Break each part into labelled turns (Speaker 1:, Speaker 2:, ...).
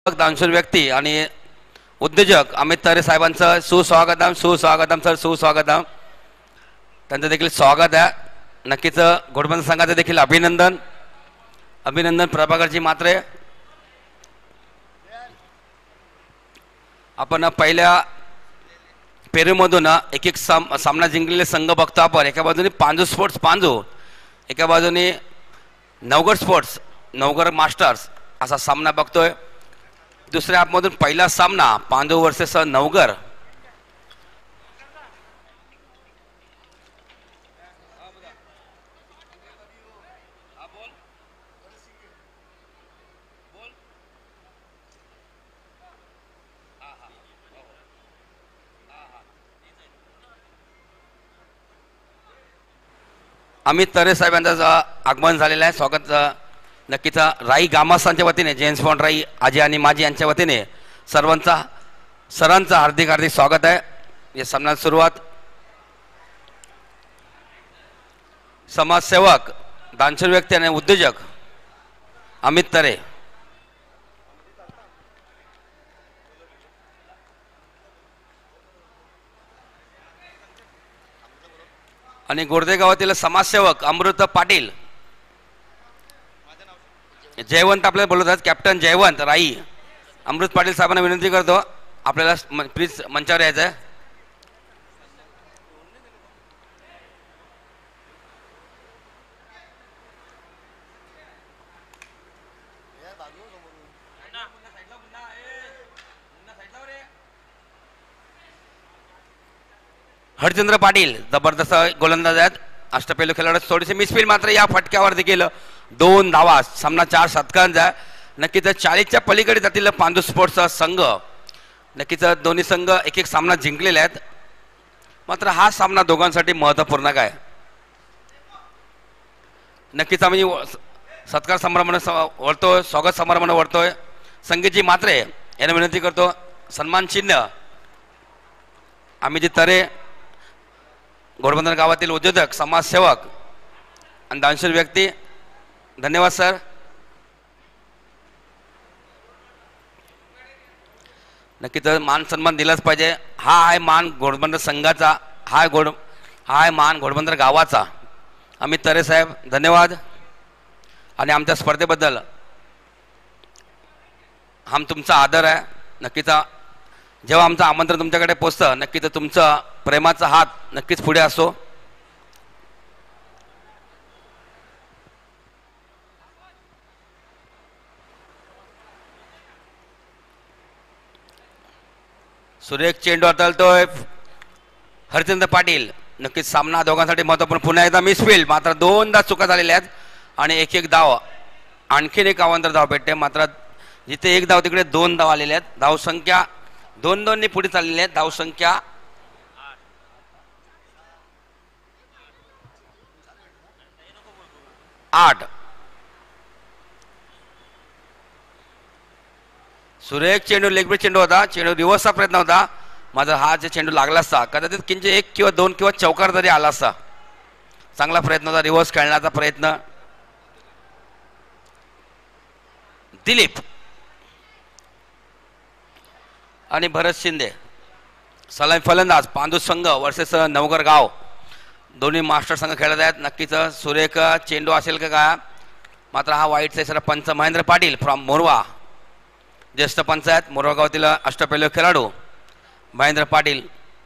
Speaker 1: दानशूर व्यक्ती आणि उद्योजक अमित तरे साहेबांचं सुस्वागतम सुस्वागतम सर सुस्वागतम. त्यांचं देखील स्वागत आहे. नक्कीच घोडबंदर संघाचं देखील अभिनंदन. अभिनंदन प्रभाकरजी मात्रे. आपण पहिल्या पेरूमधून एक एक सामना जिंकलेले संघ बघतो. आपण एका बाजूने पांजू स्पोर्ट्स पांजू, एका बाजूने नवगड स्पोर्ट्स नवगड मास्टर्स असा सामना बघतोय. दुसऱ्या ॲपमधून पहिला सामना पांडू वर्सेस नवगर. अमित तरे साहेबांचं आगमन झालेलं आहे. स्वागत नक्कीच राई गामासांच्या वतीने जेम्स बॉन्ड राई आजी आणि माजी यांच्या वतीने सरांचं हार्दिक हार्दिक स्वागत आहे. या सामन्याची सुरुवात समाजसेवक दानशूर व्यक्ती आणि उद्योजक अमित तरे आणि गोरदे गावातील समाजसेवक अमृत पाटील जयवंत आपल्याला बोलत आहेत. कॅप्टन जयवंत राई अमृत पाटील साहेबांना विनंती करतो आपल्याला प्लीज मंचावर यायचं आहे. हरचंद्र पाटील जबरदस्त गोलंदाज आहेत. अष्टपैलू खेळाडू. थोडीशी मिसफील मात्र या फटक्यावर देखील 2 धावा. सामना 4 षटकांचा. नक्कीच 40च्या पलीकडे जातील पांडू स्पोर्ट्सचा संघ. नक्कीच दोन्ही संघ एक एक सामना जिंकलेले आहेत. मात्र हा सामना दोघांसाठी महत्त्वपूर्ण आहे. नक्कीच आम्ही सत्कार समारंभाने वळतोय, स्वागत समारंभाने वळतोय. संगीतजी मात्रे यांना विनंती करतो सन्मान चिन्ह अमित तरे घोडबंदर गावातील उद्योजक समाजसेवक आणि दानशूर व्यक्ती. धन्यवाद सर. नक्कीच मान सन्मान दिलाच पाहिजे. हा आहे मान घोडबंदर संघाचा, हा आहे मान घोडबंदर गावाचा. अमित तरे साहेब धन्यवाद. आणि आमच्या स्पर्धेबद्दल तुमचा आदर आहे. नक्कीच जेव्हा आमचं आमंत्रण तुमच्याकडे पोचतं नक्कीच तुमचा प्रेमाचा हात नक्कीच पुढे असो. सुरेख चेंडू हाताळतोय हरचंद्र पाटील. नक्कीच सामना दोघांसाठी महत्त्वपूर्ण. पुन्हा एकदा मिसफील्ड. मात्र 2दा चुका झालेल्या आहेत आणि एक एक धाव. आणखीन एक अवांतर धाव भेटते. मात्र जिथे एक धाव तिकडे 2 धाव आलेल्या आहेत. धावसंख्या 2-2 पुढे चाललेली आहे. धावसंख्या 8. सुरेख चेंडू लेगब्रेक चेंडू होता. चेंडू रिव्हर्सचा प्रयत्न होता. माझा हा जे चेंडू लागला असता कदाचित किंचित 1 किंवा 2 किंवा चौकार जरी आला असता. चांगला प्रयत्न होता रिव्हर्स खेळण्याचा प्रयत्न. दिलीप आणि भरत शिंदे सलामी फलंदाज. पांडू संघ वर्सेस नवगर गाव. दोन्ही मास्टर संघ खेळत आहेत. नक्कीच सुरेख चेंडू असेल का काय. मात्र हा वाईटचा इशारा पंच महेंद्र पाटील फ्रॉम मोरवा. ज्येष्ठ पंच आहेत मोरवा गावातील अष्टपैलू खेळाडू महेंद्र पाटील.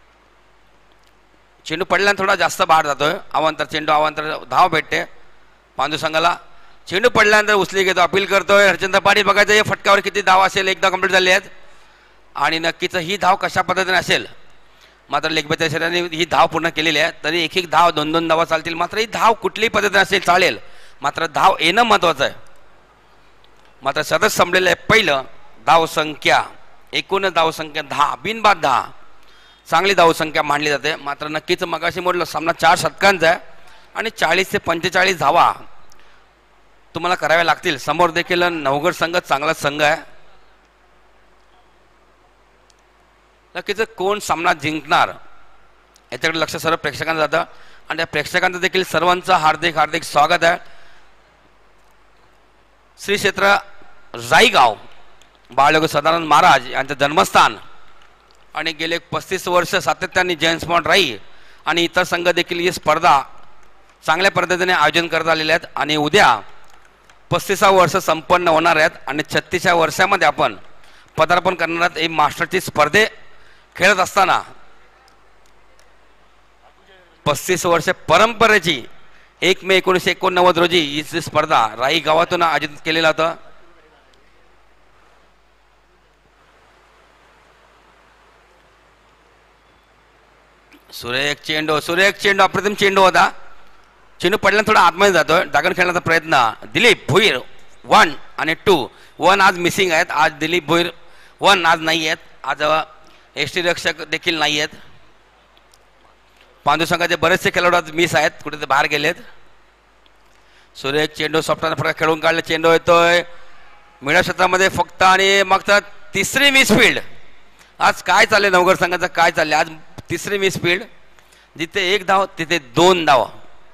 Speaker 1: चेंडू पडल्याने थोडा जास्त बाहेर जातोय. अवांतर चेंडू अवांतर धाव भेटते पांडू संघाला. चेंडू पडल्यानंतर उचली घेतो. अपील करतोय हरचंद्र पाटील. बघायचं या फटक्यावर किती धाव असेल. एकदा कंप्लीट झाली आहेत आणि नक्कीच ही धाव कशा पद्धतीने असेल. मात्र लेगब्रेकच्या इशाऱ्याने ही धाव पूर्ण केलेली आहे. तरी एक एक धाव 2-2 धावा चालतील. मात्र ही धाव कुठलीही पद्धतीने असेल चालेल. मात्र धाव येणं महत्त्वाचं आहे. मात्र सतत संपलेलं आहे. पहिलं धावसंख्या एकूण धावसंख्या 10 बिनबाद 10 चांगली धावसंख्या मानली जाते. मात्र नक्कीच मगाशी म्हटलं सामना 4 षटकांचा आहे आणि 40 ते 45 धावा तुम्हाला कराव्या लागतील. समोर देखील नवगड संघ चांगला संघ आहे. नक्कीच कोण सामना जिंकणार याच्याकडे लक्ष सर्व प्रेक्षकांचं जातं आणि त्या प्रेक्षकांचं देखील सर्वांचं हार्दिक हार्दिक स्वागत आहे. श्री क्षेत्र राईगाव बाळयोगी सदानंद महाराज यांचं जन्मस्थान आणि गेले 35 वर्ष सातत्याने जेम्स बॉन्ड राई आणि इतर संघ देखील ही स्पर्धा चांगल्या पद्धतीने आयोजन करत आलेले आहेत आणि उद्या 35 वर्ष संपन्न होणार आहेत आणि 36व्या वर्षामध्ये आपण पदार्पण करणार आहोत. ही मास्टरची स्पर्धे खेळत असताना 35 वर्ष परंपरेची 1 मे 1989 रोजी ही स्पर्धा राई गावातून आयोजित केलेला होता. सुरेख चेंडू अप्रतिम चेंडू होता. चेंडू पडल्यानं थोडा आतमध्ये जातोय. दागण खेळण्याचा प्रयत्न दिलीप भोईर 1 आणि 2. 1 आज मिसिंग आहेत. आज दिलीप भोईर 1 आज नाही आहेत. आज एसटी रक्षक देखील नाही आहेत. पांडू संघाचे बरेचसे खेळाडू आज मिस आहेत, कुठे ते बाहेर गेलेत. सुरेख चेंडू सॉफ्टवेअर फरक खेळून काढले. चेंडू येतोय मिडल क्षेत्रामध्ये फक्त आणि मग तर तिसरी मिस फील्ड. आज काय चालले नवगड संघाचं, काय चालले आज तिसरी मिस फील्ड. जिथे 1 धाव तिथे 2 धाव.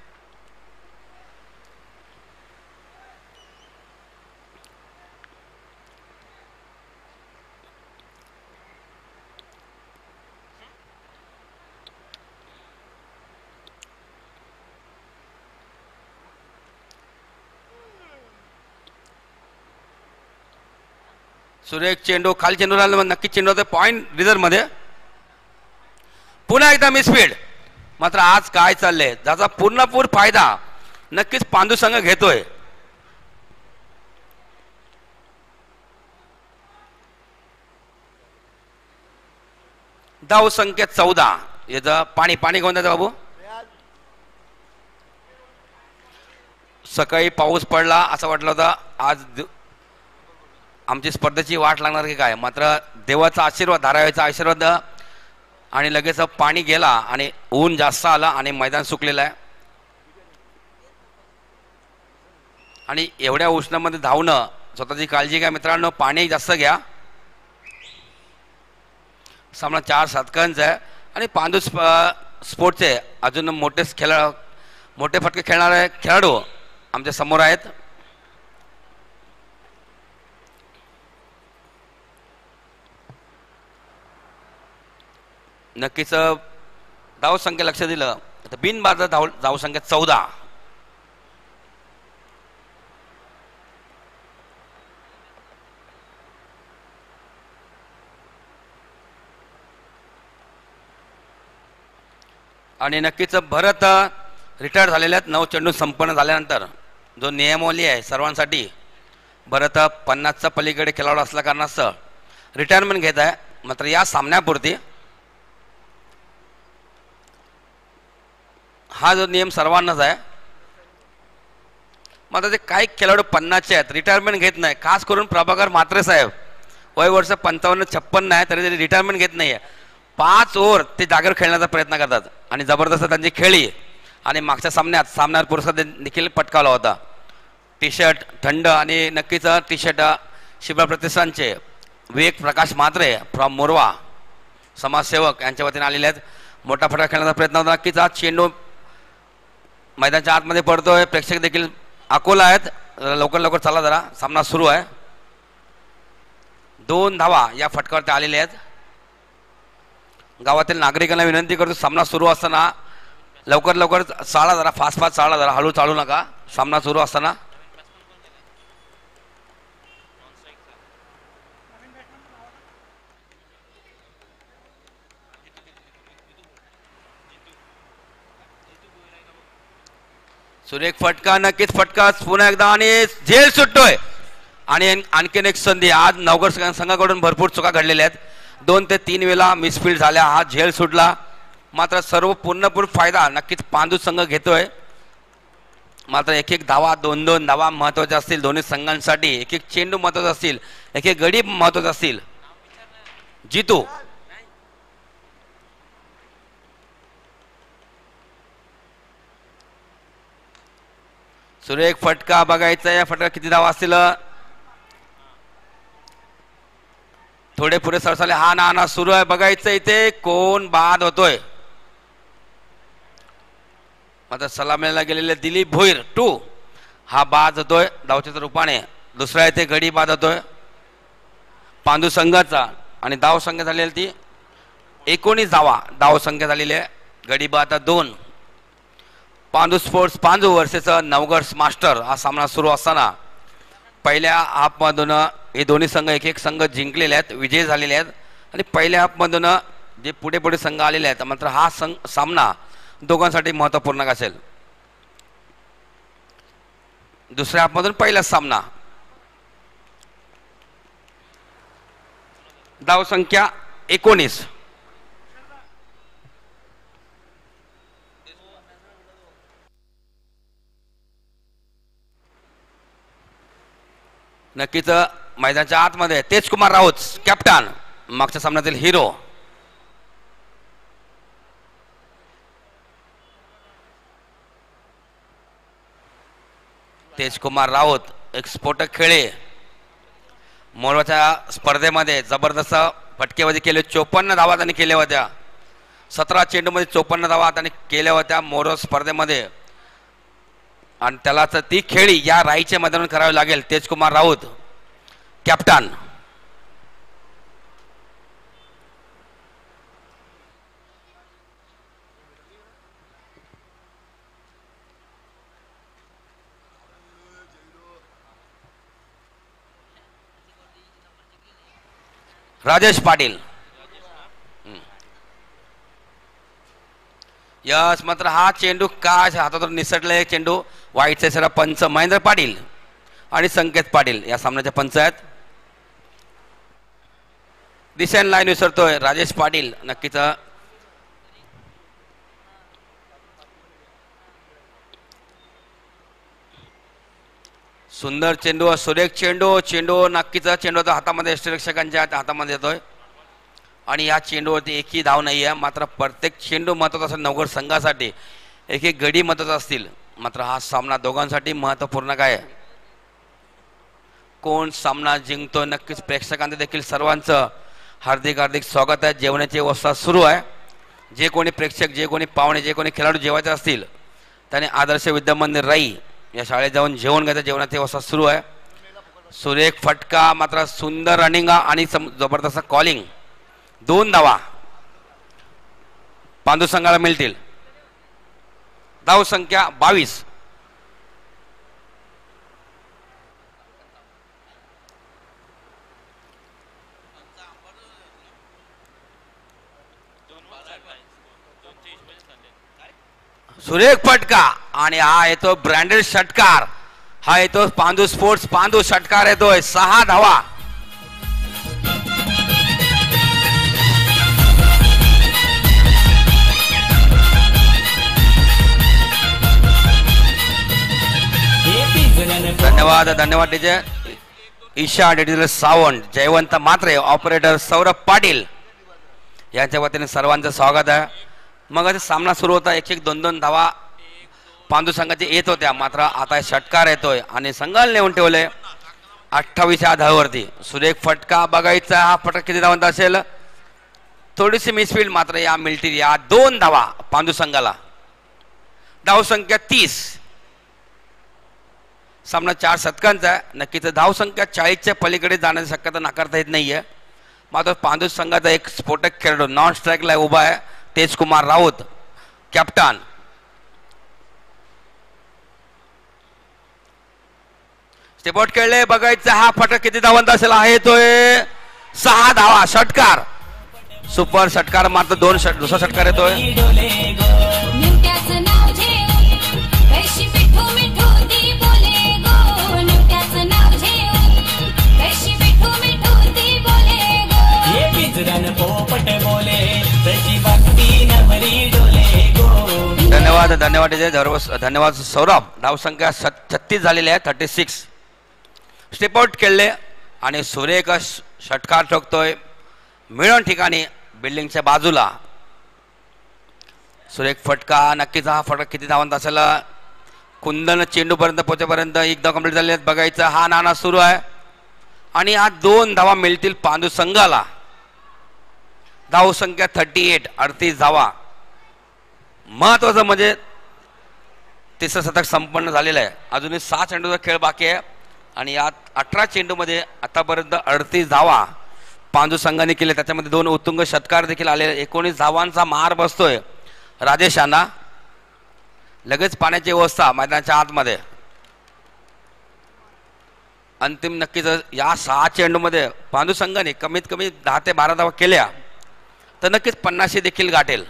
Speaker 1: सुरेख चेंडू खाली चेंडू राहिला, नक्कीच चेंडू होते पॉइंट रिझर्व मध्ये. पुन्हा एकदा मिसफील्ड. मात्र आज काय चाललंय ज्याचा पूर्णपूर फायदा नक्कीच पांडू संघ घेतोय. धाव संख्या 14. याचा पाणी घेऊन द्यायचं बाबू. सकाळी पाऊस पडला असं वाटलं होतं आज आमची स्पर्धेची वाट लागणार की काय, मात्र देवाचा आशीर्वाद, धारावीचा आशीर्वाद आणि लगेच पाणी गेला आणि ऊन जास्त आला आणि मैदान सुकलेलं आहे. आणि एवढ्या उष्णामध्ये धावणं स्वतःची काळजी घ्या मित्रांनो. पाणी जास्त घ्या. सामना 4 शतकांचा आहे आणि पांडू स्पोर्टचे अजून मोठे फटके खेळणारे खेळाडू आमच्या समोर आहेत. नक्कीच धाव संख्या लक्ष दिलं तर बिनबाद धाव संख्या 14. आणि नक्कीच भरत रिटायर झालेले आहेत. 9 चेंडू संपन्न झाल्यानंतर जो नियमावली आहे सर्वांसाठी, भरत 50च्या पलीकडे खेळाडू असल्या कारणास्तव रिटायरमेंट घेत आहे. मात्र या सामन्यापुरती हा जो नियम सर्वांनाच आहे. मात्र ते काही खेळाडू 50चे आहेत, रिटायरमेंट घेत नाही. खास करून प्रभाकर म्हात्रे साहेब वय वर्ष 55-56 आहे तरी ते रिटायरमेंट घेत नाहीये. 5 ओव्हर ते जागेवर खेळण्याचा प्रयत्न करतात आणि जबरदस्त त्यांची खेळी. आणि मागच्या सामन्यात पुरस्कार देखील पटकावला होता. टी शर्ट थंड आणि नक्कीच टी शर्ट शिबा प्रतिष्ठानचे विवेक प्रकाश म्हात्रे फ्रॉम मोरवा समाजसेवक यांच्या वतीने आलेले आहेत. मोठा फटका खेळण्याचा प्रयत्न होता. नक्कीच आज चेंडू मैदानाच्या आतमध्ये पडतोय. प्रेक्षक देखील अकोला आहेत. लवकर चला जरा, सामना सुरू आहे. 2 धावा या फटकावरती आलेले आहेत. गावातील नागरिकांना विनंती करतो सामना सुरू असताना लवकर चाला जरा, फास्ट चाला जरा, हळू चालू नका सामना सुरू असताना. सुरेख फटका, नक्कीच फटका पुन्हा एकदा आणि झेल सुटतोय. आणि आणखीन एक संधी. आज नवगड संघाकडून भरपूर चुका घडलेल्या आहेत. 2 ते 3 वेळा मिसफील्ड झाल्या. हा झेल सुटला. मात्र सर्व पूर्णपूर फायदा नक्कीच पांडू संघ घेतोय. मात्र 1-1 धावा, 2-2 धावा महत्वाच्या असतील दोन्ही संघांसाठी. 1-1 चेंडू महत्वाचे असतील, 1-1 गडी महत्वाचे असतील. जितू सुरेख फटका बघायचा. या फटका किती धावा असतील, थोडे पुढे सरसाले. हा ना सुरू आहे बघायचं इथे कोण बाद होतोय. मात्र सलामीला गेलेले दिलीप भोईर 2 हा बाद होतोय धावच्या रूपाने. दुसरा इथे गडी बाद होतोय. पांडू संघाचा आणि धाव संख्या झालेली ती 19 धावा धाव संख्या झालेली आहे. गडी बाद 2. Pandu sports Pandu versus Navgad master हा सामना सुरू असताना पहिल्या हाफमधून हे दोन्ही संघ एक एक संघ जिंकलेले आहेत, विजय झालेले आहेत. आणि पहिल्या हाफमधून जे पुढे पुढे संघ आलेले आहेत मात्र हा सामना दोघांसाठी महत्त्वपूर्ण असेल. दुसऱ्या हाफमधून पहिला सामना. धाव संख्या 19. नक्कीच मैदानाच्या आतमध्ये तेजकुमार राऊत कॅप्टन, मागच्या सामन्यातील हिरो. तेजकुमार राऊत एक स्फोटक खेळे, मोराच्या स्पर्धेमध्ये जबरदस्त फटकेबाजी केली. 54 धावा त्यांनी केल्या होत्या. 17 चेंडूमध्ये 54 धावा त्यांनी केल्या होत्या मोर स्पर्धेमध्ये. आणि त्याला तर ती खेळी या राईच्या मैदानावर करावी लागेल. तेजकुमार राऊत कॅप्टन. राजेश पाटील. यस मात्र हा चेंडू काय हातातून निसटले. चेंडू वाईट साईडला पंच महेंद्र पाटील आणि संकेत पाटील या सामन्याचे पंच आहेत. दिशेन लाईन विसरतोय राजेश पाटील. नक्कीच सुंदर चेंडू, सुरेख चेंडू. चेंडू नक्कीच चेंडूचा हातामध्ये यष्टिरक्षकांच्या हातामध्ये येतोय आणि या चेंडूवरती एकही धाव नाही आहे. मात्र प्रत्येक चेंडू महत्त्वाचा असेल नवगड संघासाठी, एक एक गडी महत्त्वाचा असतील. मात्र हा सामना दोघांसाठी महत्त्वपूर्ण काय आहे, कोण सामना जिंकतो. नक्कीच प्रेक्षकांचे देखील सर्वांचं हार्दिक हार्दिक स्वागत आहे. जेवणाची व्यवस्था सुरू आहे. जे कोणी प्रेक्षक, जे कोणी पाहुणे, जे कोणी खेळाडू जेवायचे असतील त्याने आदर्श विद्यामंदिर राई या शाळेत जाऊन जेवण घ्यायचं. जेवणाची व्यवस्था सुरू आहे. सुरेख फटका, मात्र सुंदर रनिंग आणि जबरदस्त कॉलिंग. 2 धावा पांडू संघाला मिळतील. धाव संख्या 22. सुरेख फटका आणि हा येतो ब्रँडेड षटकार. हा येतो पांडू स्पोर्ट्स पांडू षटकार येतोय. 6 धावा. धन्यवाद धन्यवाद DJ Isha, digital Sawant, Jaywant Mhatre, operator Saurabh Patil यांच्या वतीने सर्वांचं स्वागत आहे. मग सामना सुरू होता. 1-1, 2-2 धावा पांडू संघाचे येत होत्या. मात्र आता षटकार येतोय आणि संघाला नेऊन ठेवले 28 धावावरती. सुरेख फटका बघायचा. हा फटका किती धावांचा असेल, थोडीशी मिसफील्ड मात्र या मिळतील. या 2 धावा पांडू संघाला. धाव संख्या 30. सामना 4 षटकांचा आहे. नक्कीच धाव संख्या 40च्या पलीकडे जाण्याची शक्यता नाकारता येत नाहीये. मात्र पांडू संघाचा एक स्फोटक खेळाडू नॉन स्ट्राईकला उभा आहे, तेजकुमार राऊत कॅप्टन. स्टेपआउट खेळले बघायचा. हा फटक किती धावांचा असेल, आहे तोय 6 धावा. षटकार, सुपर षटकार. मात्र दुसरा षटकार येतोय. धन्यवाद धन्यवाद धन्यवाद सौरभ. धाव संख्या 36 झालेली आहे. 36. स्टेपआउट खेळले आणि सुरेख षटकार ठोकतोय मिळून ठिकाणी बिल्डिंगच्या बाजूला. सुरेख फटका. नक्कीच हा फटका किती धावांचा असेल, कुंदन चेंडू पर्यंत पोहोचेपर्यंत एकदा कंप्लीट झाले आहेत. बघायचं. हा नाणा सुरू आहे आणि हा 2 धावा मिळतील पांडू संघाला. धाव संख्या 38, 38 धावा. महत्वाचं म्हणजे तिसरं शतक संपन्न झालेलं आहे. अजूनही 6 चेंडूचा खेळ बाकी आहे आणि यात 18 चेंडूमध्ये आतापर्यंत 38 धावा पांडू संघाने केले, त्याच्यामध्ये 2 उत्तुंग षटकार देखील आले. 19 धावांचा मार बसतोय राजेश यांना. लगेच पाण्याची व्यवस्था मैदानाच्या आतमध्ये. अंतिम नक्कीच या 6 चेंडूमध्ये पांडू संघाने कमीत कमी 10 ते 12 धावा केल्या तर नक्कीच 50 देखील गाठेल.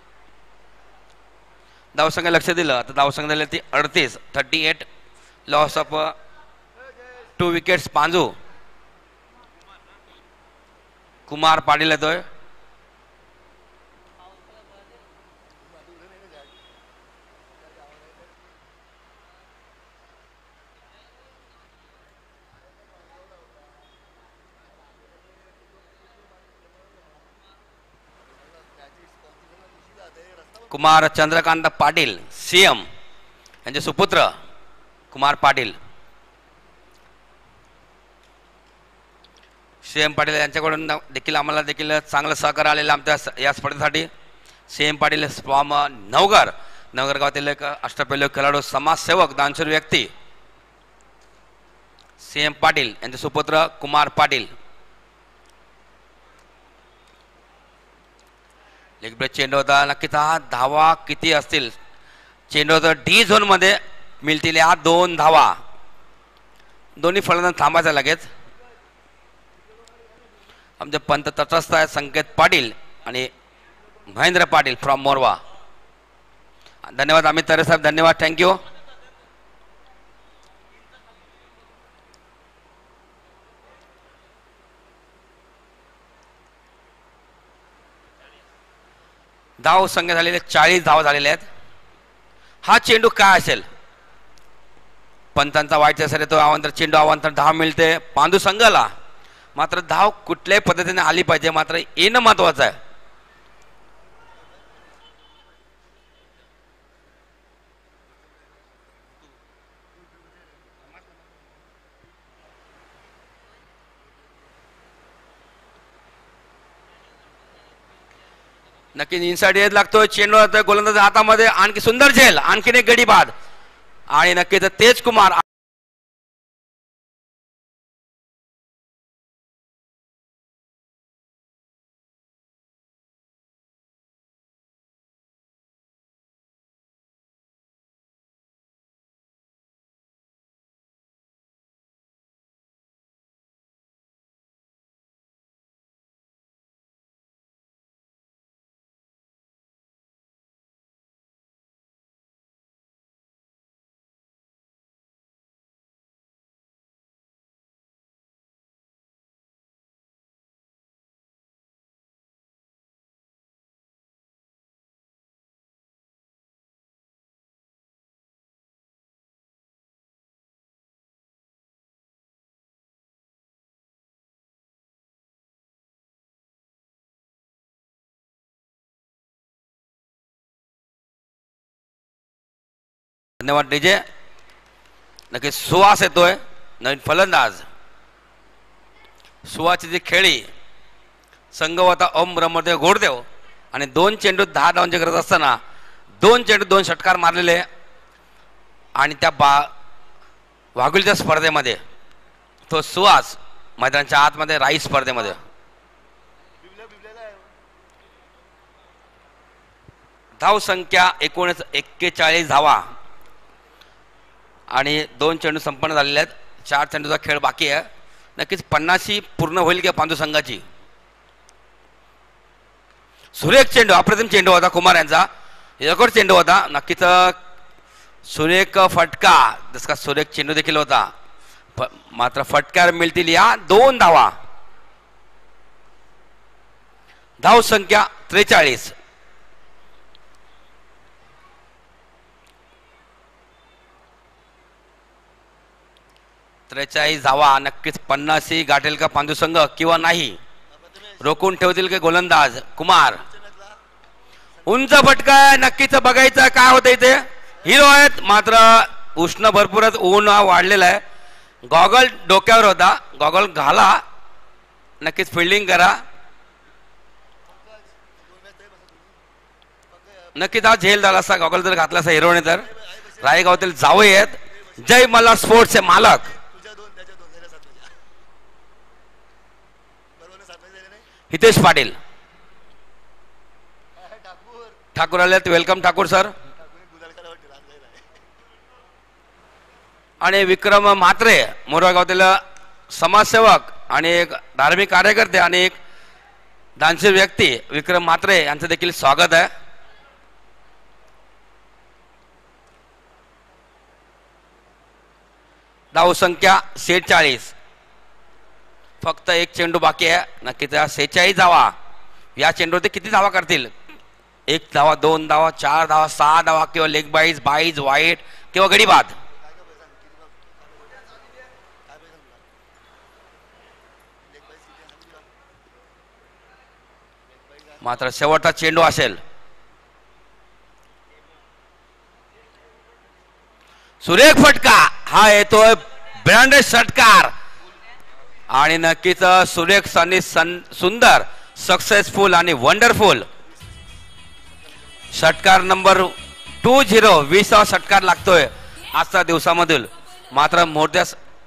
Speaker 1: धावसंख्या लक्ष दिलं तर धावसंख्या झाली ती 38. 38 loss of 2 wickets Panju. Kumar Patil येतोय. कुमार चंद्रकांत पाटील सीएम यांचे सुपुत्र कुमार पाटील. सीएम पाटील यांच्याकडून देखील आम्हाला देखील चांगलं सहकार्य आलेलं आमच्या या स्पर्धेसाठी. सीएम पाटील फ्रॉम नवघर गावातील एक अष्टपैलू खेळाडू, समाजसेवक, दानशूर व्यक्ती सीएम पाटील यांचे सुपुत्र कुमार पाटील. लेग ब्रेक चेंडू होता. नक्कीच हा धावा किती असतील. चेंडू होता डी झोन मध्ये मिळतील या 2 धावा. दोन्ही फलंदाज थांबायचा लगेच. आमचे पंत तटस्थ आहेत संकेत पाटील आणि महेंद्र पाटील फ्रॉम मोरवा. धन्यवाद अमित तरे साहेब, धन्यवाद, थँक्यू. धाव संख्या झालेले 40 धाव झालेले आहेत. हा चेंडू काय असेल. पंतांचा वाईट असेल तो अवांतर चेंडू, अवांतर धाव मिळते पांडू संघाला. मात्र धाव कुठल्याही पद्धतीने आली पाहिजे, मात्र येणं महत्वाचं आहे. नक्की इनसाइड येत लागतोय. चेंडू गोलंदाज हातामध्ये. आणखी सुंदर झेल, आणखीन एक गडी बाद आणि नक्कीच तेज कुमार. धन्यवाद डीजे. नक्की सुहास येतोय नवीन फलंदाज. सुहासची जी खेळी संघ होता ओम ब्रह्मदेव घोडदेव आणि 2 चेंडू 10 धावांची गरज असताना 2 चेंडू 2 षटकार मारलेले आणि त्या वाघुलीच्या स्पर्धेमध्ये तो सुहास मैदानाच्या आतमध्ये राई स्पर्धेमध्ये. धाव संख्या 41 धावा आणि 2 चेंडू संपन्न झालेले आहेत. 4 चेंडूचा खेळ बाकी आहे. नक्कीच 50 पूर्ण होईल की पांडू संघाची. सुरेख चेंडू, अप्रतिम चेंडू होता कुमार यांचा. रेकॉर्ड चेंडू होता. नक्कीच सुरेख फटका, जस का सुरेख चेंडू देखील होता. मात्र फटकार मिळतील या 2 धावा. धाव संख्या 43. धावा. नक्कीच 50 गाठेल का पांडू संघ किंवा नाही. रोखून ठेवतील का गोलंदाज कुमार. उंच फटका नक्कीच बघायचं काय होतं इथे. हिरो आहेत मात्र उष्ण भरपूरच ऊन वाढलेलं आहे. गॉगल डोक्यावर होता, गॉगल घाला. नक्कीच फिल्डिंग करा. नक्कीच हा झेल झाला असता गॉगल जर घातला असता हिरोने तर. रायगावातील जावई आहेत. जय मल्हार स्पोर्ट्सचे मालक. हितेश पाटील ठाकूर आलेत. Welcome Thakur sir. आणि विक्रम म्हात्रे मोरगाव गावातील समाजसेवक आणि एक धार्मिक कार्यकर्ते आणि एक दानशूर व्यक्ती विक्रम म्हात्रे यांचं देखील स्वागत आहे. धाव संख्या 46. फक्त एक चेंडू बाकी आहे. नक्कीच 46 धावा. या चेंडूवरती किती धावा करतील? 1 धावा, 2 धावा, 4 धावा, 6 धावा किंवा लेग बाईज, बाईज, वाईट किंवा गडी बाद. मात्र शेवटचा चेंडू असेल. सुरेख फटका हा येतोय. ब्रँडेड षटकार आणि नक्कीच सुरेख आणि सुंदर सक्सेसफुल आणि वंडरफुल षटकार नंबर 20. 20वा षटकार लागतोय आजच्या दिवसामधील. मात्र मोठ्या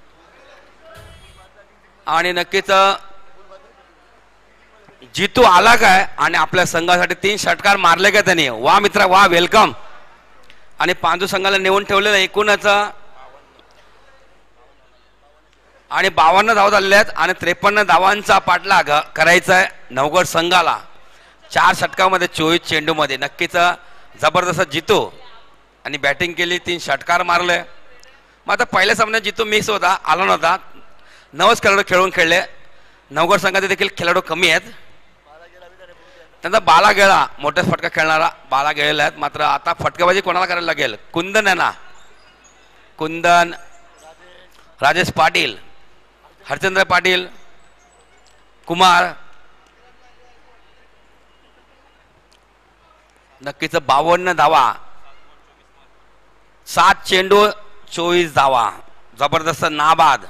Speaker 1: आणि नक्कीच जितू आला काय आणि आपल्या संघासाठी 3 षटकार मारले का त्यांनी. वा मित्रा वा, वेलकम. आणि पांडू संघाला नेऊन ठेवलेलं एकूणच आणि 52 धावा झालेल्या आहेत आणि 53 धावांचा पाठलाग करायचा आहे नवगड संघाला. 4 षटकामध्ये 24 चेंडूमध्ये. नक्कीच जबरदस्त जितू आणि बॅटिंग केली. 3 षटकार मारले. मग आता पहिल्या सामन्यात जितू मिस होता, आला नव्हता. 9 खेळाडू खेळून खेळले. नवगड संघाचे देखील खेळाडू कमी आहेत. त्यांचा बाला गेळा मोठा फटका खेळणारा बाला गेलेला आहेत. मात्र आता फटकेबाजी कोणाला करायला लागेल? कुंदन यांना. कुंदन, राजेश पाटील, हरचंद्र पाटील, कुमार. नक्कीच 52 धावा, 7 चेंडू, 24 धावा. जबरदस्त नाबाद.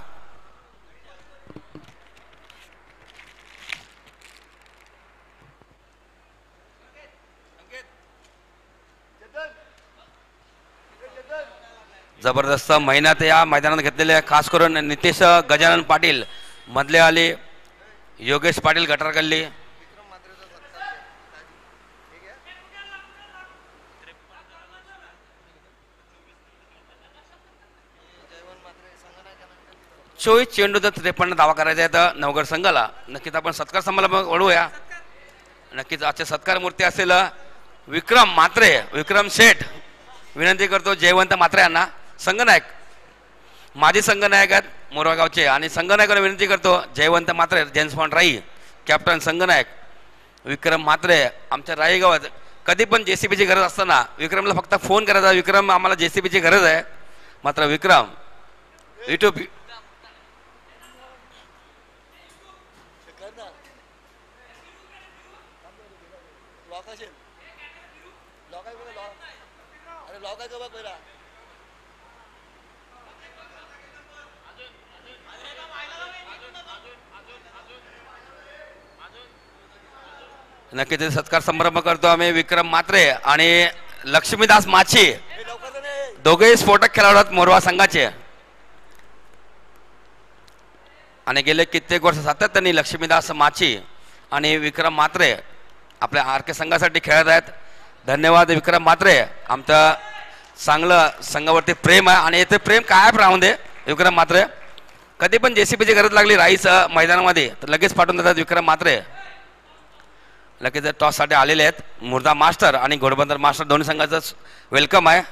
Speaker 1: जबरदस्त मेहनत या मैदानात घेतलेले. खास करून नितेश गजानन पाटील मधले आले, योगेश पाटील गटार गल्ली. चोवीस चेंडू तर 53 धावा करायचा आहे तर नवगड संघाला. नक्कीच आपण सत्कार समारंभ वळूया. नक्कीच आजचे सत्कार मूर्ती असेल विक्रम म्हात्रे, विक्रम शेठ. विनंती करतो जयवंत म्हात्रे यांना, संघनायक, माजी संघनायक आहेत मोरगावचे. आणि संघनायकाला विनंती करतो Jaywant Mhatre, James Bond Rai, captain संघनायक विक्रम म्हात्रे. आमच्या राई गावात कधी पण JCBची गरज असताना विक्रमला फक्त फोन करायचा, विक्रम आम्हाला JCBची गरज आहे. मात्र विक्रम युट्यूब नक्कीच सत्कार समारंभ करतो आम्ही. विक्रम म्हात्रे आणि लक्ष्मीदास माची दोघेही स्फोटक खेळाडू आहेत मोरवा संघाचे. आणि गेले कित्येक वर्ष सातत्याने लक्ष्मीदास माची आणि विक्रम म्हात्रे आपल्या RK संघासाठी खेळत आहेत. धन्यवाद विक्रम म्हात्रे. आमचं चांगलं संघावरती प्रेम आहे आणि येथे प्रेम कायम राहून दे. विक्रम म्हात्रे कधी पण JCBची गरज लागली राईस मैदानामध्ये तर लगेच पाठवून देतात विक्रम म्हात्रे. लगेच टॉससाठी आलेले आहेत. मुर्दा मास्टर आणि घोडबंदर मास्टर दोन्ही संघाचं वेलकम आहे.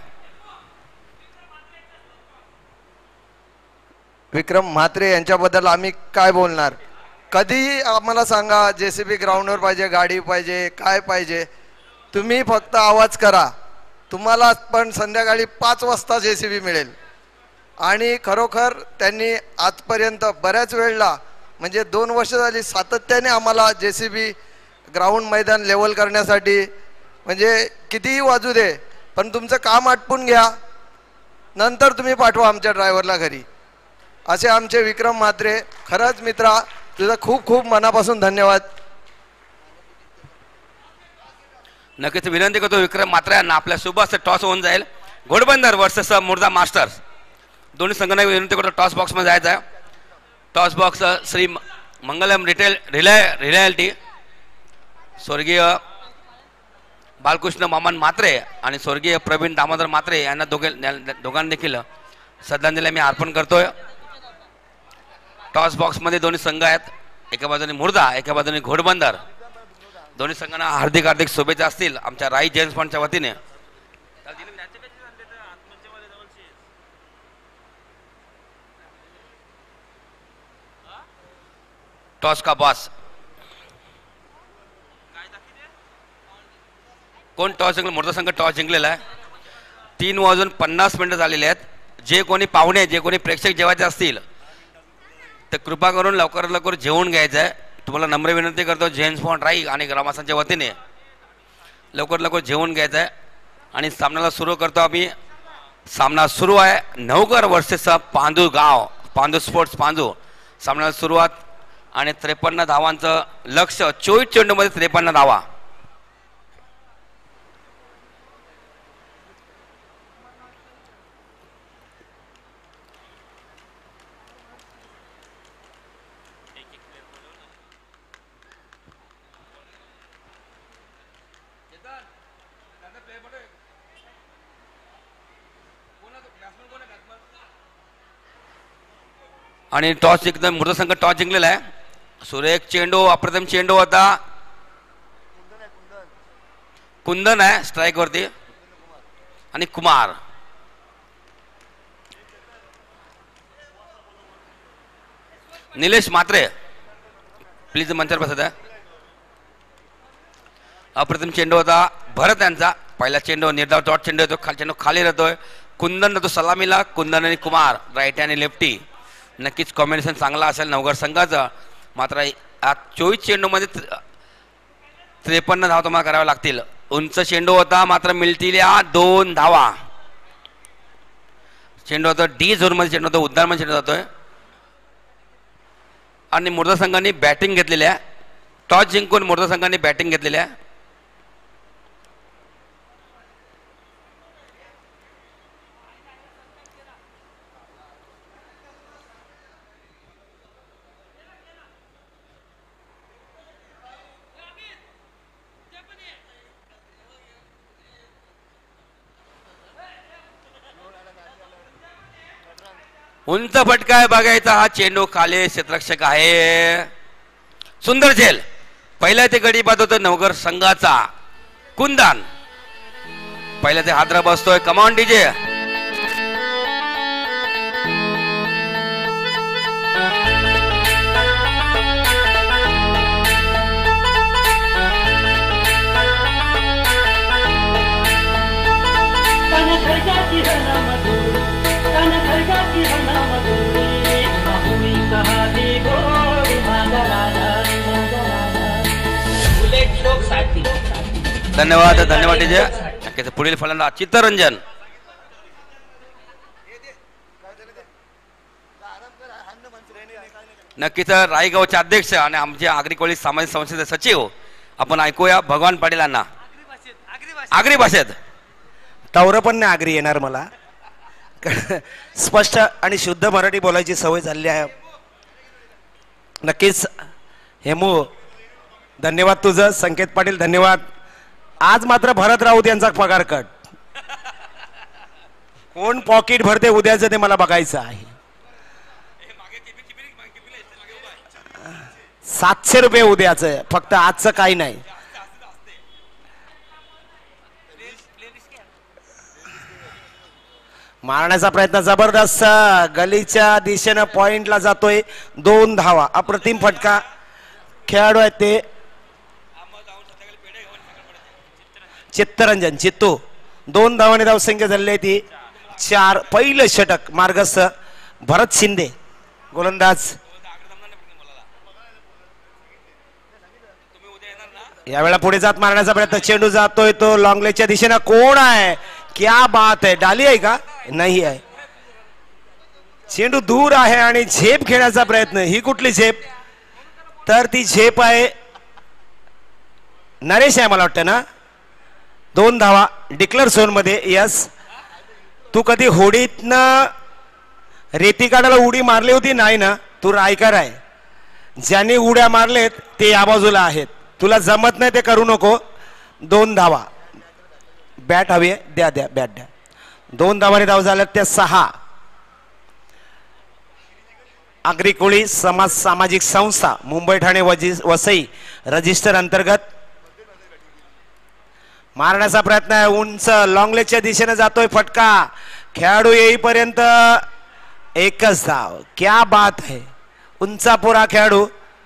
Speaker 2: विक्रम म्हात्रे यांच्याबद्दल आम्ही काय बोलणार. कधी आम्हाला सांगा JCB ग्राउंडवर पाहिजे, गाडी पाहिजे, काय पाहिजे, तुम्ही फक्त आवाज करा. तुम्हाला पण संध्याकाळी 5 वाजता JCB मिळेल. आणि खरोखर त्यांनी आजपर्यंत बऱ्याच वेळला म्हणजे 2 वर्ष झाली सातत्याने आम्हाला JCB ग्राउंड मैदान लेवल करण्यासाठी म्हणजे कितीही वाजू दे पण तुमचं काम आटपून घ्या, नंतर तुम्ही पाठवा आमच्या ड्रायव्हरला घरी. असे आमचे विक्रम म्हात्रे. खरंच मित्रा तुझा खूप खूप मनापासून धन्यवाद.
Speaker 1: नक्कीच विनंती करतो विक्रम म्हात्रे यांना आपल्या शुभ असं टॉस होऊन जाईल. घोडबंदर वर्सेस मुर्दा मास्टर्स दोन्ही संघांना विनंती करतो टॉस बॉक्समध्ये जायचं आहे. Toss box Shri Mangalam realty स्वर्गीय बालकृष्ण मामन म्हात्रे आणि स्वर्गीय प्रवीण दामोदर म्हात्रे यांना दोघांना देखील श्रद्धांजली मी अर्पण करतोय. टॉस बॉक्समध्ये दोन्ही संघ आहेत. एका बाजूने मुर्दा, एका बाजूने घोडबंदर. दोन्ही संघांना हार्दिक हार्दिक शुभेच्छा असतील आमच्या राई जेम्स फंडच्या वतीने. टॉस का बॉस कोण टॉस जिंकलं? मोठा संघ टॉस जिंकलेला आहे. 3:50 झालेले आहेत. जे कोणी पाहुणे, जे कोणी प्रेक्षक जेवायचे असतील तर कृपा करून लवकरात लवकर जेवून घ्यायचं आहे. तुम्हाला नम्र विनंती करतो जेम्स फॉन्ड राई आणि ग्रामस्थांच्या वतीने लवकर लवकर जेवून घ्यायचं आहे. आणि सामन्याला सुरू करतो आम्ही. सामना सुरू आहे. नवघर वर्सेस पांदू गाव, पांदू स्पोर्ट्स पांदू. सामन्याला सुरुवात आणि 53 धावांचं लक्ष. 24 चेंडूमध्ये 53 धावा. आणि टॉस एकदम मोठा संघ टॉस जिंकलेला आहे. सुरेख चेंडू, अप्रतिम चेंडू होता. कुंदन आहे स्ट्राईक वरती आणि कुमार. निलेश म्हात्रे प्लीज मंचावर बसत आहे. अप्रतिम चेंडू होता भरत यांचा. पहिला चेंडू निर्धाव डॉट चेंडू येतो. चेंडू खाली राहतोय. कुंदन राहतो सलामीला. कुंदन आणि कुमार राईट आणि लेफ्टी. नक्कीच कॉम्बिनेशन चांगला असेल नवघर संघाचं. मात्र 24 चेंडूमध्ये 53 धावा तुम्हाला कराव्या लागतील. उंच चेंडू होता मात्र मिळतील या 2 धावा. चेंडू होता डी झोनमध्ये चेंडू होता. उद्यानमध्ये चेंडू जातोय आणि मोर्चा संघाने बॅटिंग घेतलेली आहे. टॉस जिंकून मोर्चा संघाने बॅटिंग घेतलेली आहे. उंच फटका आहे बघायचा. हा चेंडू खाली क्षेत्ररक्षक आहे. सुंदर झेल. पहिला ते गडी बाद होतो नवघर संघाचा कुंदन. पहिला ते हादरा बसतोय. Command DJ. धन्यवाद धन्यवाद डीजे. नक्कीच पुढील फलंदाज चित्तरंजन. नक्कीच रायगावचे अध्यक्ष आणि आमचे आगरी कोळी सामाजिक संस्थेचे सचिव आपण ऐकूया भगवान पाटील यांना आगरी भाषेत.
Speaker 3: तवरं पण नाही आगरी येणार मला. स्पष्ट आणि शुद्ध मराठी बोलायची सवय झाली आहे. नक्कीच हेमू धन्यवाद तुझं. संकेत पाटील धन्यवाद. आज मात्र भरत राऊत यांचा पगार कट. कोण पॉकेट भरते उद्याचं ते मला बघायचं आहे. 700 रुपये उद्याचं, फक्त आजचं काही नाही. मारण्याचा प्रयत्न जबरदस्त. गलीच्या दिशेनं पॉइंटला जातोय. 2 धावा. अप्रतिम फटका. खेळाडू आहेत ते चित्तरंजन चित्तू. 2 धावाने धावसंख्या झालेली आहे ती 4. पहिलं षटक मार्गस्थ भरत शिंदे गोलंदाज. यावेळेला पुढे जात मारण्याचा प्रयत्न. चेंडू जातोय तो लॉंगलेच्या दिशेनं. कोण आहे? क्या बात आहे. डाली आहे का? नाही आहे. चेंडू दूर आहे आणि झेप खेळण्याचा प्रयत्न. ही कुठली झेप? तर ती झेप आहे नरेश आहे मला वाटतं ना. 2 धावा डिक्लेअर झोन मध्ये. यस. तू कधी होडीतनं रेती काढायला उडी मारली होती? नाही ना. तू रायकर आहे. ज्यांनी उड्या मारलेत ते या बाजूला आहेत. तुला जमत नाही ते करू नको. 2 धावा. बॅट हवी आहे, द्या द्या बॅट द्या. 2 धावाने धाव झाल्यात त्या 6. आगरी कोळी समाज सामाजिक संस्था मुंबई ठाणे वसई रजिस्टर अंतर्गत मारण्याचा प्रयत्न आहे. उंच लॉंगलेच्या दिशेने जातोय फटका. खेळाडू येईपर्यंत एकच धाव. क्या बात है. उंचापुरा खेळाडू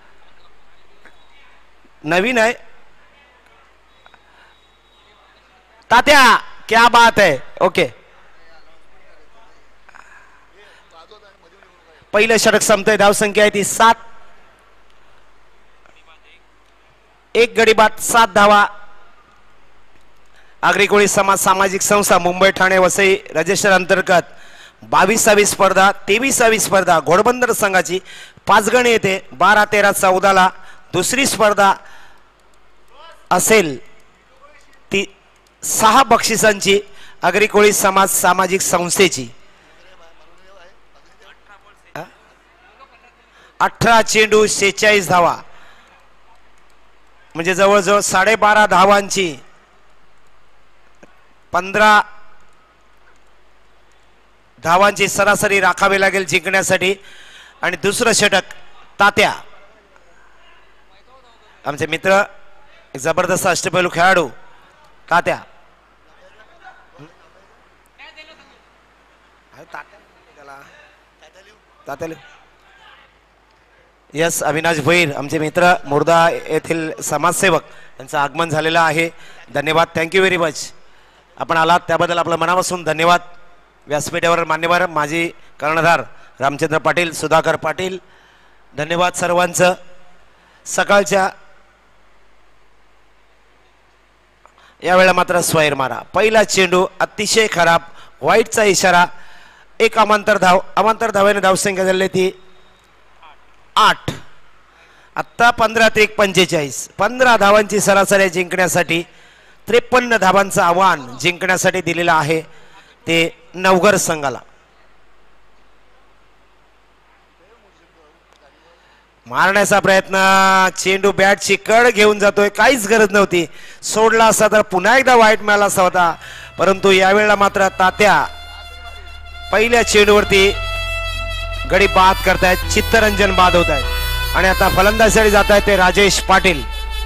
Speaker 3: नवीन आहे तात्या. क्या बात है. ओके, पहिलं षटक संपतंय. धावसंख्या आहे ती 7. 1 गडी बाद 7 धावा. आगरी कोळी समाज सामाजिक संस्था मुंबई ठाणे वसई रजिस्टर अंतर्गत 22वी स्पर्धा 23वी स्पर्धा घोडबंदर संघाची 5 गण येते. 12, 13, 14 दुसरी स्पर्धा असेल ती 6 बक्षिसांची आगरी कोळी समाज सामाजिक संस्थेची. 18 चेंडू 46 धावा म्हणजे जवळजवळ 12.5 धावांची 15 धावांची सरासरी राखावी लागेल जिंकण्यासाठी. आणि दुसरं षटक तात्या आमचे मित्र एक जबरदस्त अष्टपैलू खेळाडू तात्या. यस अविनाश भैर आमचे मित्र मुर्दा येथील समाजसेवक यांचं आगमन झालेलं आहे. धन्यवाद. Thank you very much. आपण आलात त्याबद्दल आपलं मनापासून धन्यवाद. व्यासपीठावर मान्यवर माजी कर्णधार रामचंद्र पाटील सुधाकर पाटील धन्यवाद सर्वांचं. सकाळच्या यावेळेला मात्र स्वैर मारा. पहिला चेंडू अतिशय खराब. व्हाईटचा इशारा. 1 अमांतर धावेने धावसंख्या झाली ती 8. आत्ता 15 ते 45 15 धावांची सरासरी जिंकण्यासाठी 53 धावांचं आव्हान जिंकण्यासाठी दिलेलं आहे ते नवघर संघाला. मारण्याचा प्रयत्न. चेंडू बॅटची कड घेऊन जातोय. काहीच गरज नव्हती. सोडला असता तर पुन्हा एकदा वाईट मिळाला असता होता. परंतु यावेळेला मात्र तात्या पहिल्या चेंडूवरती गडी बाद करतायत. चित्तरंजन बाद होत आहेत. आणि आता फलंदाजीसाठी जात आहेत ते Rajesh Patil.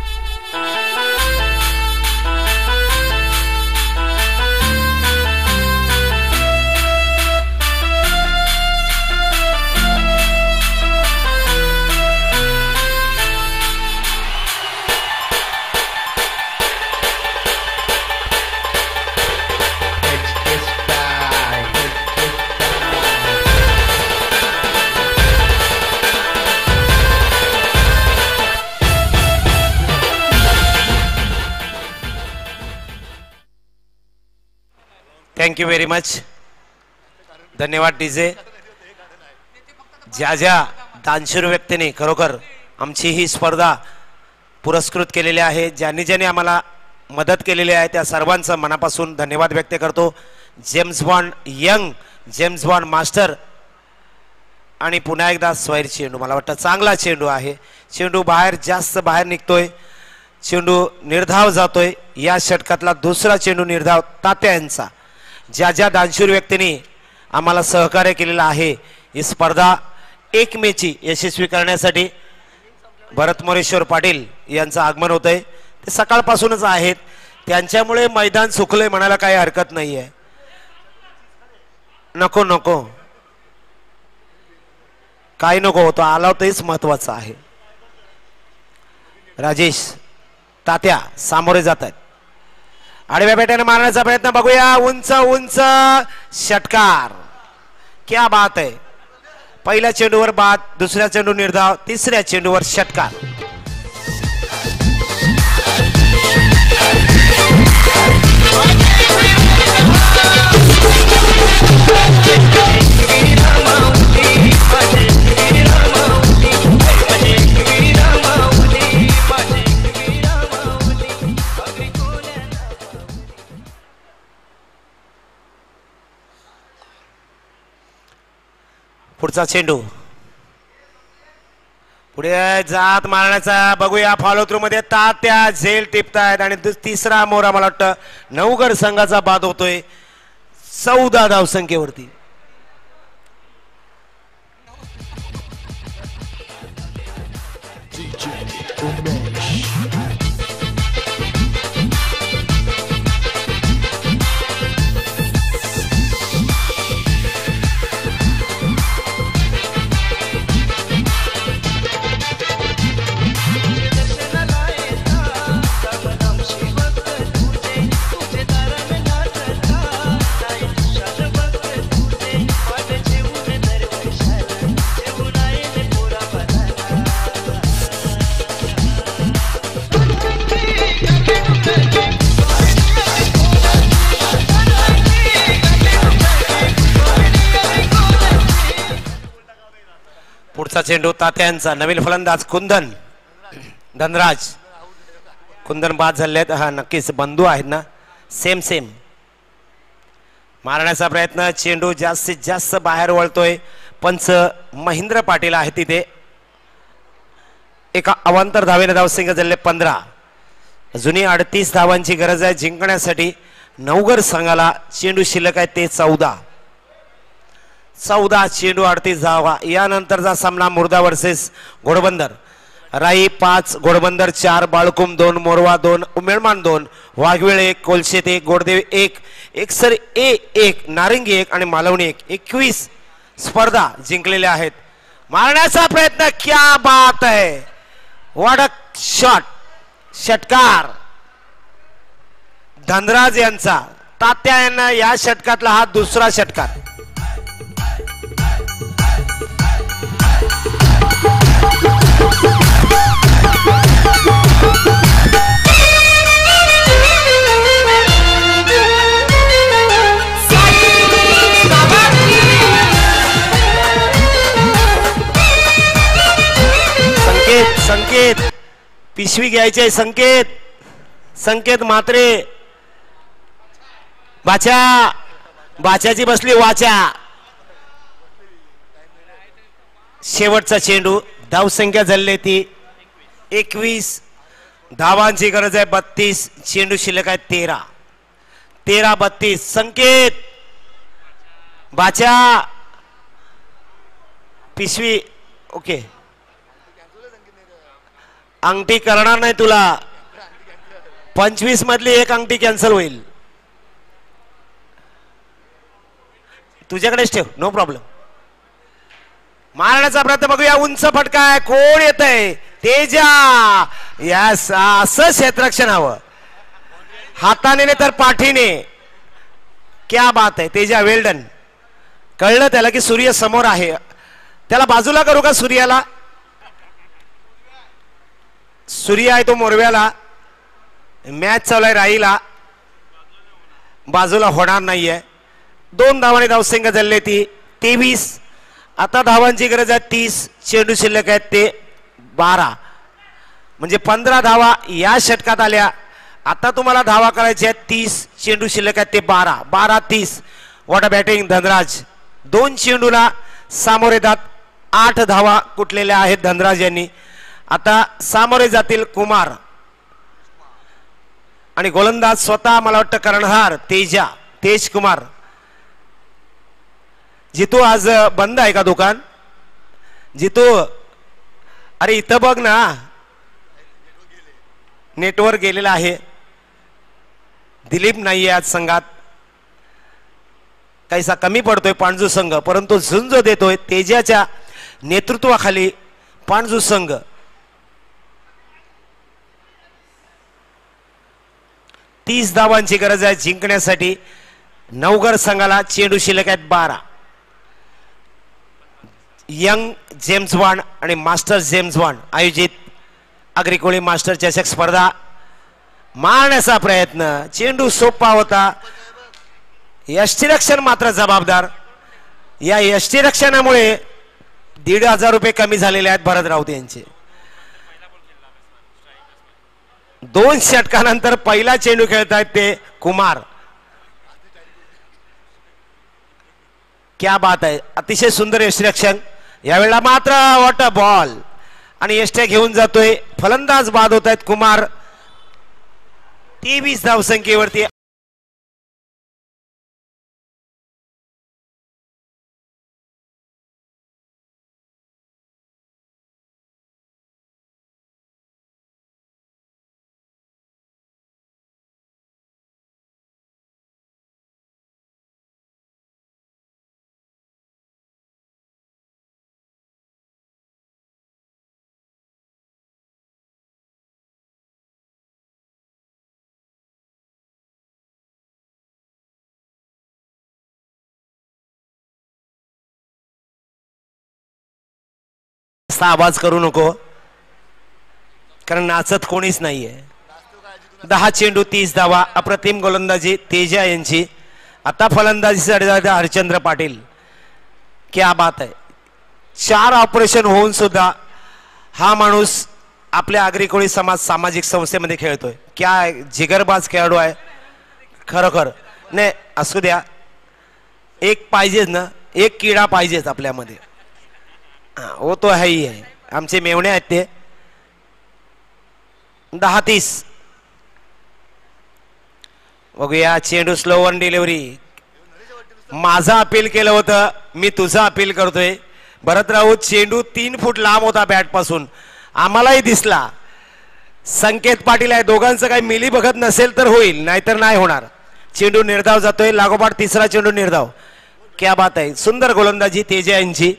Speaker 3: Thank you very much. धन्यवाद डीजे. ज्या ज्या दानशूर व्यक्तीने खरोखर आमची ही स्पर्धा पुरस्कृत केलेली आहे, ज्यांनी ज्यांनी आम्हाला मदत केलेली आहे त्या सर्वांचं मनापासून धन्यवाद व्यक्त करतो. James Bond young, James Bond master आणि पुन्हा एकदा स्वैर चेंडू. मला वाटतं चांगला चेंडू आहे. चेंडू जास्त बाहेर निघतोय. चेंडू निर्धाव जातोय. या षटकातला दुसरा चेंडू निर्धाव तात्या यांचा. ज्या ज्या दानशूर व्यक्तींनी आम्हाला सहकार्य केलेलं आहे ही स्पर्धा 1 मेची यशस्वी करण्यासाठी भरत मोरेश्वर पाटील यांचं आगमन होतंय. ते सकाळपासूनच आहेत. त्यांच्यामुळे मैदान सुकलंय म्हणायला काही हरकत नाही आहे. नको नको काही नको होतं. आला तेच महत्वाचं आहे. राजेश तात्या सामोरे जात आहेत. आडव्या बेट्याने मारण्याचा प्रयत्न बघूया. उंच उंच षटकार. क्या बात आहे. पहिल्या चेंडूवर बाद, दुसऱ्या चेंडू निर्धाव, तिसऱ्या चेंडूवर षटकार. पुढचा चेंडू पुढे जात मारण्याचा बघूया. फॉलो थ्रू मध्ये तात्या झेल टिपतायत आणि तिसरा मोरा मला वाटतं नवगड संघाचा बाद होतोय 14 धावसंख्येवरती. पुढचा चेंडू तात्यांचा. नवीन फलंदाज कुंदन धनराज. कुंदन बाद झालेत. हा नक्कीच बंधू आहेत ना. सेम मारण्याचा प्रयत्न. चेंडू जास्तीत जास्त बाहेर वळतोय. पंच महेंद्र पाटील आहे तिथे. एका अवांतर धावेने धावसंख्या झाले 15. जुनी 38 धावांची गरज आहे जिंकण्यासाठी. नवगड संघाला चेंडू शिल्लक आहे ते 14 चेंडू 38 धावा. यानंतरचा सामना मुर्दा वर्सेस घोडबंदर. राई 5 घोडबंदर 4 बाळकुम 2 मोरवा 2 उमेळमान 2 वाघवेळ 1 कोलशेत 1 गोडदेव 1 एकसर 1 नारिंगी 1 आणि मालवणी 1. 21 स्पर्धा जिंकलेल्या आहेत. मारण्याचा प्रयत्न. क्या बात आहे. What a shot. षटकार धनराज यांचा. तात्या यांना या षटकातला हा दुसरा षटकार. संकेत पिशवी घ्यायचे. संकेत मात्रे. बाच्याची बसली वाचा. शेवटचा चेंडू. धावसंख्या झाली ती 21. धावांची गरज आहे 32. चेंडू शिल्लक आहे 13-32. संकेत बाचा पिशवी. ओके अंगठी करणार नाही तुला. 25 मधली एक अंगठी कॅन्सल होईल. तुझ्याकडेच ठेव. No problem. मारण्याचा प्रयत्न बघूया. उंच फटका आहे. कोण येत आहे. तेजा. यस असं क्षेत्ररक्षण हवं. हाताने नाही तर पाठीने. क्या बात आहे. तेजा वेल्डन. कळलं त्याला की सूर्य समोर आहे. त्याला बाजूला करू का सूर्याला. सूर्य आहे तो मोरव्याला. मॅच चालू आहे राईला. बाजूला होणार नाहीये. 2 धावांनी धावसंख्या झाली ती 23. आता धावांची गरज आहे 30. चेंडू शिल्लक आहेत ते 12. म्हणजे 15 धावा या षटकात आल्या. आता तुम्हाला धावा करायच्या आहेत 30. चेंडू शिल्लक आहेत ते 12-30. What a batting Dhanraj. 2 चेंडूला सामोरे जात 8 धावा कुठलेल्या आहेत धनराज यांनी. आता सामोरे जातील कुमार आणि गोलंदाज स्वतः मला वाटतं कर्णधार तेज कुमार. जितू आज बंद आहे का दुकान. जितू अरे इथं बघ ना. नेटवर्क गेलेला आहे. दिलीप नाहीये आज संघात. काहीसा कमी पडतोय पांडू संघ. परंतु झुंज देतोय तेजाच्या नेतृत्वाखाली पांडू संघ. तीस धावांची गरज आहे जिंकण्यासाठी. नवगड संघाला चेंडू शिल्लक आहेत 12. यंग जेम्स बॉन्ड आणि मास्टर जेम्स बॉन्ड आयोजित अग्रिकोळी मास्टर चषक स्पर्धा. मारण्याचा प्रयत्न. चेंडू सोपा होता. यष्टिरक्षण मात्र जबाबदार. या यष्टिरक्षणामुळे 1,500 रुपये कमी झालेले आहेत भरत राऊत यांचे. 2 षटकानंतर पहिला चेंडू खेळतायत ते कुमार. क्या बात आहे. अतिशय सुंदर यष्टिरक्षण. यावेळेला मात्र व्हॉट अ बॉल. आणि एष्ट्या घेऊन जातोय. फलंदाज बाद होत आहेत कुमार. 23 धावसंख्येवरती आवाज करू नको, कारण नाचत कोणीच नाहीये. 10 चेंडू 30 धावा. अप्रतिम गोलंदाजी तेजा यांची. आता फलंदाजीसाठी हरचंद्र पाटील. क्या बात आहे. 4 ऑपरेशन होऊन सुद्धा हा माणूस आपल्या आगरी कोळी समाज सामाजिक संस्थेमध्ये खेळतोय. क्या जिगरबाज खेळाडू आहे खरोखर. नाही असू द्या, एक पाहिजेच ना, एक किडा पाहिजेच आपल्यामध्ये. वो तो है ही है. आमचे मेवणे आहेत ते. 10-30. बघूया चेंडू स्लो वन डिलिव्हरी. माझा अपील केलं होतं, मी तुझं अपील करतोय. भरत राऊत चेंडू 3 फूट लांब होता बॅट पासून, आम्हालाही दिसला. संकेत पाटील आहे, दोघांचं काही मिली बघत नसेल तर होईल, नाहीतर नाही होणार. चेंडू निर्धाव जातोय. लागोपाठ तिसरा चेंडू निर्धाव. क्या बात आहे. सुंदर गोलंदाजी तेजा यांची.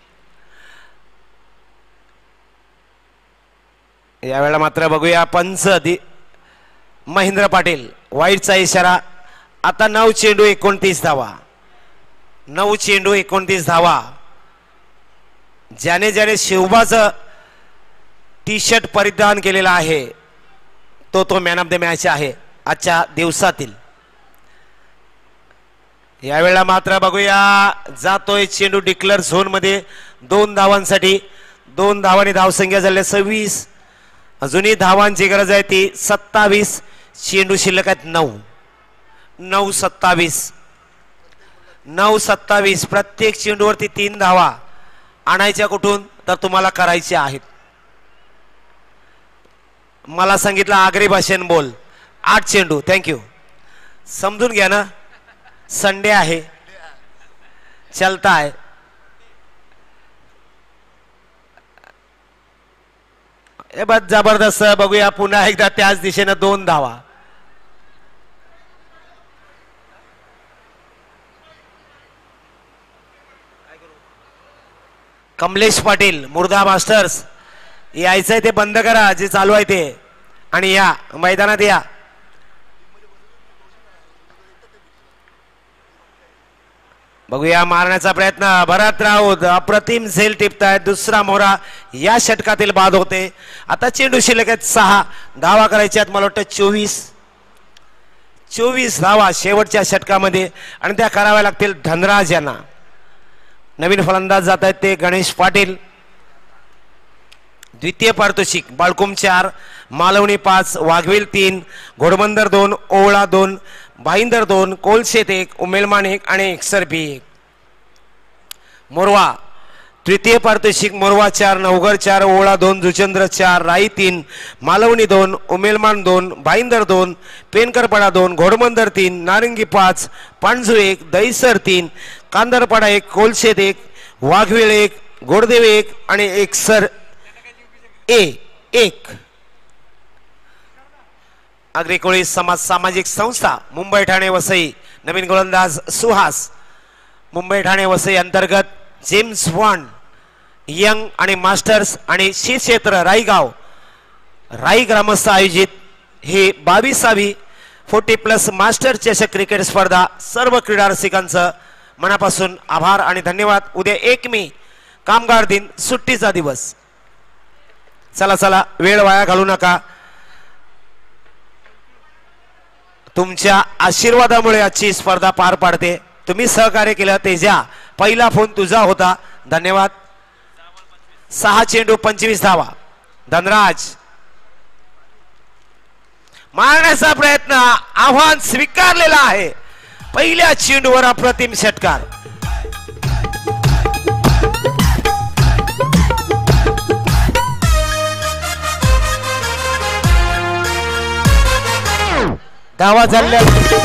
Speaker 3: यावेळेला मात्र बघूया पंच महेंद्र पाटील. वाईटचा इशारा. आता 9 चेंडू 29 धावा. 9 चेंडू 29 धावा. ज्याने ज्याने शिवबाचं टी शर्ट परिधान केलेला आहे तो मॅन ऑफ द मॅच आहे आजच्या दिवसातील. यावेळेला मात्र बघूया जातोय चेंडू डिक्लेअर झोन मध्ये. 2 धावांसाठी. 2 धावांनी धावसंख्या झाल्या 26. अजूनही धावांची गरज आहे ती 27. चेंडू शिल्लक आहेत 9. 9-27. 9-27. प्रत्येक चेंडूवरती 3 धावा आणायच्या कुठून तर तुम्हाला करायच्या आहेत. मला सांगितलं आगरी भाषेन बोल. 8 चेंडू. थँक्यू. समजून घ्या ना, संडे आहे, चलता आहे. हे बस जबरदस्त. बघूया पुन्हा एकदा त्याच दिशेनं 2 धावा. कमलेश पाटील मुर्दा मास्टर्स. यायचंय ते बंद करा जे चालू आहे ते, आणि या मैदानात या. बघूया मारण्याचा प्रयत्न. भरत राऊत अप्रतिम झेल टिपतायत. दुसरा मोहरा या षटकातील बाद होते. आता चेंडू शिल्लक आहेत 6. धावा करायच्यात मला वाटतं 24 धावा शेवटच्या षटकामध्ये, आणि त्या कराव्या लागतील धनराज यांना. नवीन फलंदाज जात आहेत ते गणेश पाटील. द्वितीय पारितोषिक बाळकुम 4, मालवणी 5, वाघवेल 3, घोडबंदर 2, ओवळा 2, भाईंदर 2, कोलशेत 1, उमेलमान 1 आणि एकसरपी 1. मोरवा तृतीय पारितोषिक मोरवा 4, नवघर 4, ओवळा 2, जुचंद्र 4, राई 3, मालवणी 2, उमेलमान 2, भाईंदर 2, पेनकरपडा 2, घोडबंदर 3, नारंगी 5, पांजू 1, दहीसर 3, कांदरपाडा 1, कोलशेत 1, वाघवेळ 1, गोडदेव 1 आणि एकसर 1. आगरी कोळी समाज सामाजिक संस्था मुंबई ठाणे वसई. नवीन गोलंदाज सुहास. मुंबई ठाणे वसई अंतर्गत जेम्स बॉन्ड यंग आणि मास्टर्स आणि श्री क्षेत्र राईगाव राई ग्रामस्थ आयोजित ही 22वी 40+ मास्टर चषक क्रिकेट स्पर्धा. सर्व क्रीडा रसिकांचं मनापासून आभार आणि धन्यवाद. उद्या 1 मे कामगार दिन, सुट्टीचा दिवस. चला वेळ वाया घालू नका. तुमच्या आशीर्वादामुळे आजची स्पर्धा पार पाडते. तुम्ही सहकार्य केलं तेजा. पहिला फोन तुझा होता, धन्यवाद. 6 चेंडू 25 धावा. धनराज मारण्याचा प्रयत्न. आव्हान स्वीकारलेला आहे. पहिल्या चेंडूवर अप्रतिम षटकार. धावा झाल्या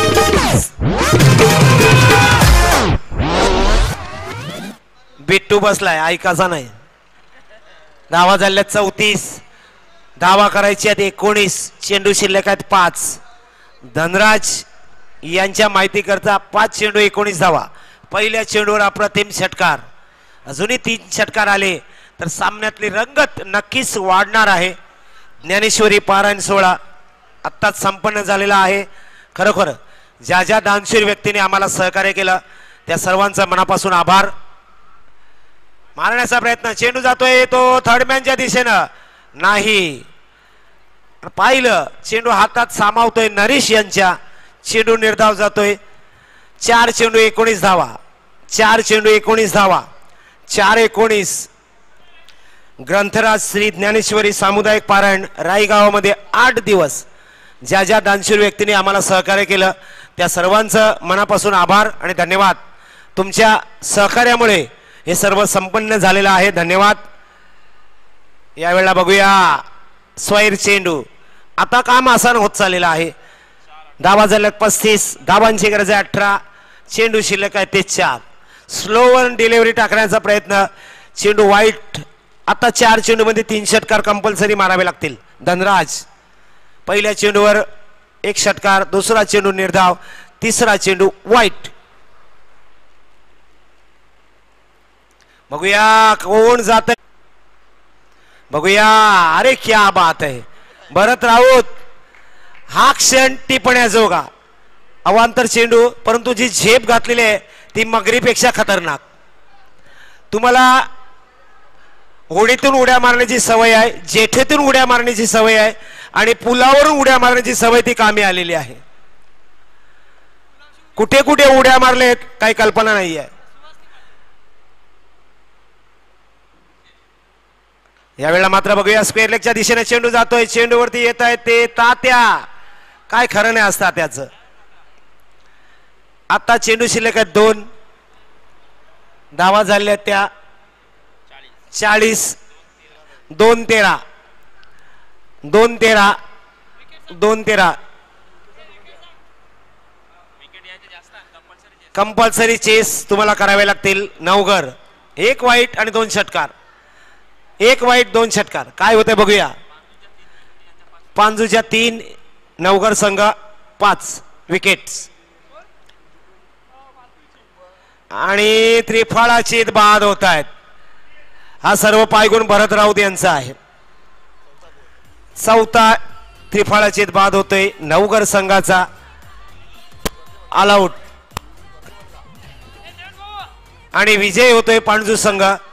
Speaker 3: बिट्टू बसलाय ऐकायचा नाही. धावा झाल्या 34. धावा करायची आहेत 19. चेंडू शिल्लक आहेत 5. धनराज यांच्या माहिती करता 5 चेंडू 19 धावा. पहिल्या चेंडूवर अप्रतिम षटकार. अजूनही 3 षटकार आले तर सामन्यातली रंगत नक्कीच वाढणार आहे. ज्ञानेश्वरी पारायण सोहळा आत्ताच संपन्न झालेला आहे. खरोखर ज्या ज्या दानशूर व्यक्तीने आम्हाला सहकार्य केलं त्या सर्वांचा मनापासून आभार. मारण्याचा प्रयत्न. चेंडू जातोय तो थर्डमॅनच्या दिशेनं नाही. पाहिलं चेंडू हातात सामावतोय नरेश यांच्या. चेंडू निर्धाव जातोय. 4 चेंडू 19 धावा. 4 चेंडू 19 धावा. 4-19. ग्रंथराज श्री ज्ञानेश्वरी सामुदायिक पारायण राई गावामध्ये 8 दिवस ज्या ज्या दानशूर व्यक्तीने आम्हाला सहकार्य केलं त्या सर्वांचं मनापासून आभार आणि धन्यवाद. तुमच्या सहकार्यामुळे हे सर्व संपन्न झालेलं आहे. धन्यवाद. यावेळेला बघूया स्वैर चेंडू. आता काम आसान होत चाललेलं आहे. धावा झाल्यात 35. धावांची गरज आहे 18. चेंडू शिल्लक आहे 4. स्लोवर डिलिव्हरी टाकण्याचा प्रयत्न. चेंडू वाईट. आता 4 चेंडू मध्ये 3 षटकार कंपल्सरी मारावे लागतील. धनराज पहिल्या चेंडूवर 1 षटकार. दुसरा चेंडू निर्धाव. तिसरा चेंडू वाईट. बघूया कोण जात. बघूया. अरे क्या बात आहे. भरत राऊत हा क्षण टिपण्याजोगा. अवांतर चेंडू परंतु जी झेप घातलेली आहे ती मगरीपेक्षा खतरनाक. तुम्हाला होडीतून उड्या मारण्याची सवय आहे. जेठेतून उड्या मारण्याची सवय आहे आणि पुलावरून उड्या मारण्याची सवय ती कामी आलेली आहे. कुठे कुठे उड्या मारलेत काही कल्पना नाही आहे. यावेळेला मात्र बघूया स्क्वेअर लेगच्या दिशेने चेंडू जातोय. चेंडूवरती येत आहे ते तात्या. काय खरं नाही असतं त्याचं. आता चेंडू शिल्लक आहेत 2. धावा झाल्या त्या 40. 2-13. 2-13. 2-13. कंपल्सरी चेस तुम्हाला करावे लागतील. नवघर 1 वाईट आणि 2 षटकार. 1 वाईट 2 षटकार. काय होतंय बघूया. पांजूच्या 3. नवघर संघ 5 विकेट्स आणि त्रिफळाचे बाद होत आहेत. हा सर्व पायगुण भरत राऊत यांचा आहे. 4था त्रिफळाचे बाद होतोय नवघर संघाचा. ऑल आउट आणि विजय होतोय पांजू संघ.